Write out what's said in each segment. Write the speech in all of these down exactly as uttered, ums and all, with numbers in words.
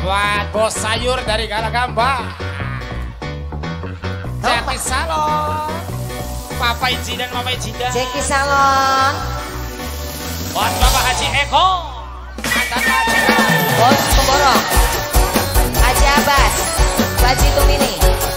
Buat bos sayur dari Galagamba, Jeki Salon, Papa Iji dan Mama Ijida. Jeki Salon. Buat Bapak Haji Eko, mantan majikan. Bos Pemborong, Haji Abbas, Baji Tumini.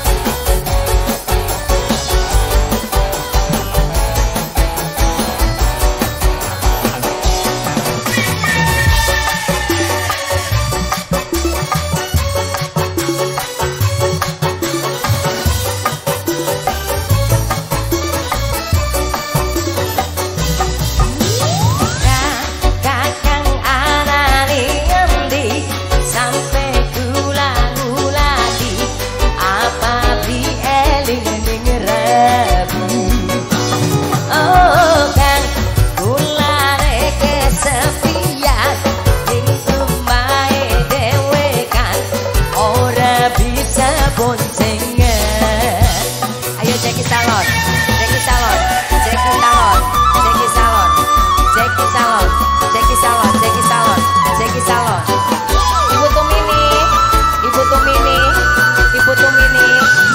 Jeki Salon, Jeki Salon, Jeki Salon, Jeki Salon, Jeki Salon, Jeki Salon, Jeki Salon, Jeki Salon. Ibu Tumini, Ibu Tumini, Ibu Tumini.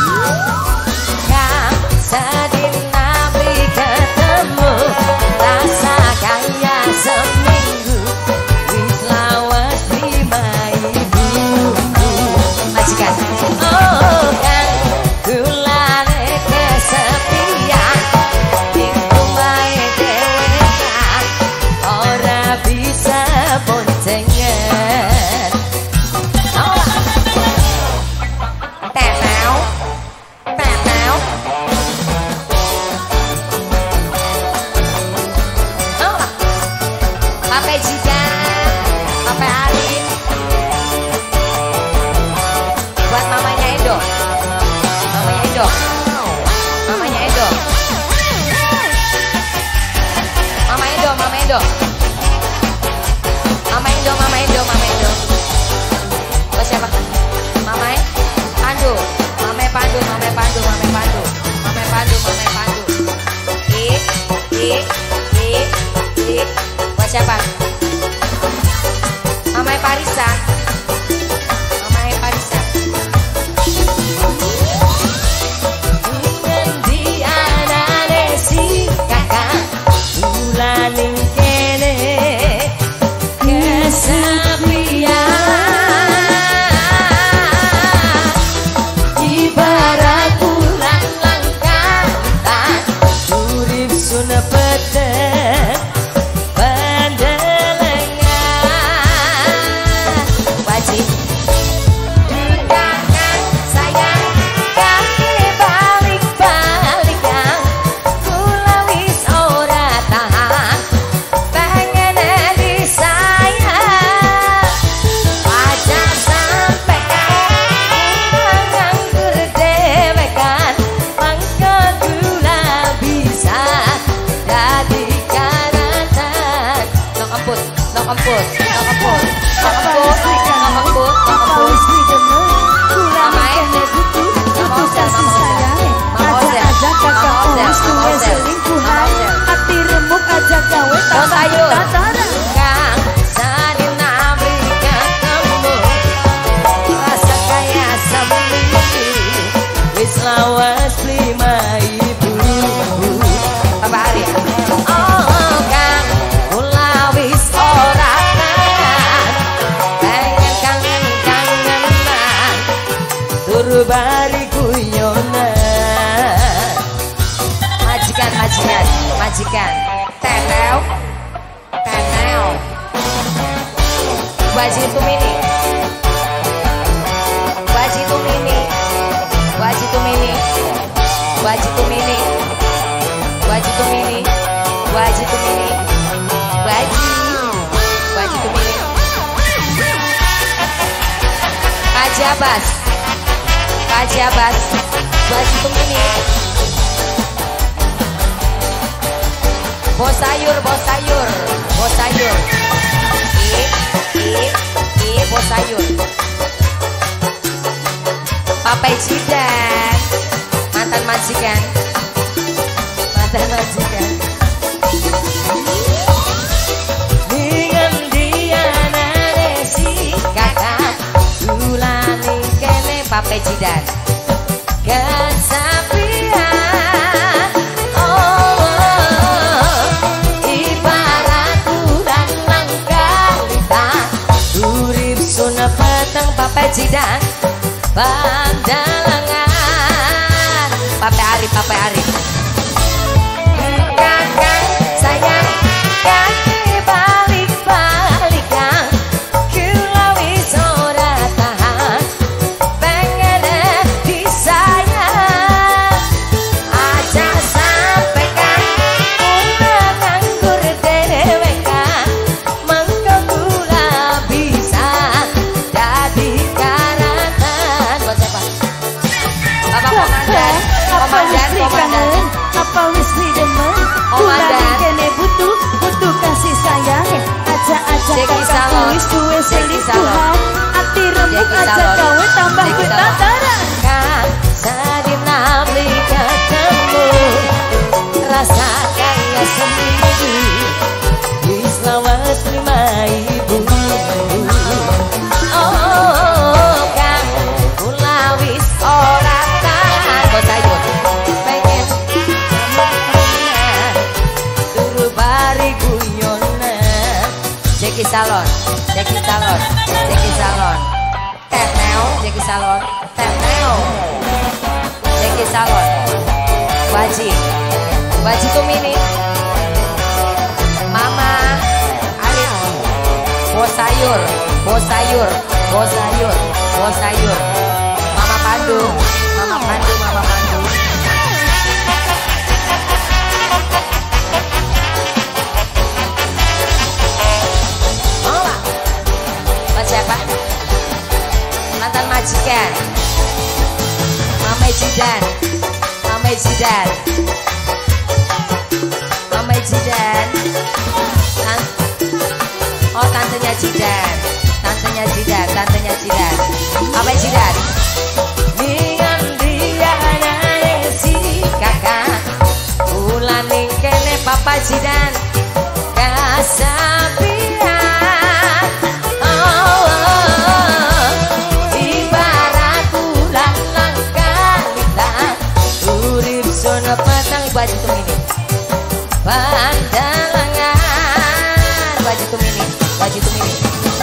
Kau sedina beri ketemu, rasa kaya seminggu, wis lawas lima ibu. Majikan, oh kan, gula sepian itu baik dewekan ora bisa boncengan. Oh tenau tenau oh Pape Jika Pape Alin buat mamanya Edo, mamanya Edo, mamanya Edo, Mama Edo, Mama Edo, Mama Edo, Mama Edo, Mama Edo. Buat siapa? Mama E? Pandu, Mama Pandu, Mama Pandu, Mama Pandu, Mama Pandu, Mama Pandu. I, I, I, I. Buat siapa? Mama Parisa, Mama Parisa. Ulaning kene kesepian ibarat bulan langkatan urip sun pedhet pandelengan wajib dikakang sayang kaki balik-balikan kula wis ora tahan pengen disayang aja sampai nganggur dewekan mangko kula bisa jadi karatan no kemput no kemput no kemput no kemput no kemput no kemput kula main butuh butuh kasih sayang aja aja kakak polis tuwe selingkuhan hati remuk aja gawe tataran kang sadina beri ketemu rasa kaya seminggu wis lawas lima ibu. Papa Arya oh kang kula wis ora tahan pengen kangen-kangenan turu bari guyonan majikan majikan majikan teneu teneu Baji Tumini, Baji Tumini, Baji Tumini, Baji Tumini, Baji Tumini, Baji Tumini, Baji, Baji Tumini, Haji Abbas, Haji Abbas, Baji Tumini, bos sayur, bos sayur, bos sayur, I, I, I, bos sayur. Papa Jidan, mantan majikan, mantan majikan. Dengan dia nare si kakak Jidan. Kesepian, oh, oh, ibarat bulan langkalita. Urip sun peteng Papai Jidan, pandalangan. Papai Arif, Papai Arif. Kakang sayang, kaki balik-balik kang. Kula wis ora tahan, pengen disayang. Aja sampe kang kula nganggur dhewe kang. Mengko kula bisa dadi karatan. Buat siapa? Bapak Komandan, Komandan, Komandan. Apa wis demen? Komandan. Kene butuh, butuh kasih sayang. Aja-aja Jeki Salon. wis duwe Jeki selingkuhan. Ati rembuk Jeki aja Salon. gawe tambah Jeki Salon. ketataran. Kan sedina beli ketemu, rasa kayak sendiri. Wis lawat lima ibu. Oh, kan kula wis ora tahan. Bos sayur pengen jamunan, turu bari guyonan. Jeki Salon, Jeki Salon, Jeki Salon. Teh Neo, Jeki Salon, Teh Neo. Jeki Salon. Baji. Baji Tumini. Mama Arif. Bos sayur, bos sayur, bos sayur, bos sayur. Mama Pandu, Mama Pandu, Mama Pandu. Mau nggak? Buat siapa? Mantan majikan. Mama Jidan, Mama Jidan, Mama Jidan. Tan- oh tantenya Jidan, tantenya Jidan, tantenya Jidan. Mama Jidan. Dengan dia nane si kakak, ulan ning kene Papa Jidan. Kesepian, oh, oh, ibarat bulan langkalita. Urip sun petang baju tumini, pandalangan. Baju tumini, baju tumini.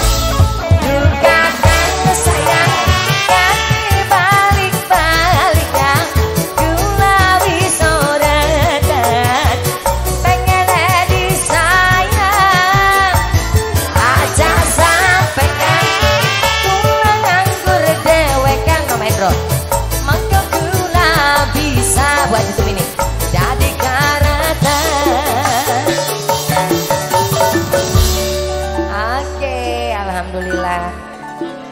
Kakang sayang, kaki balik-balik kang. Kula wis ora tahan, pengen disayang. Aja sampe kang kula nganggur dhewe kang. Mama Endro. Mengko kula bisa buat itu ini jadi karatan. Oke, alhamdulillah.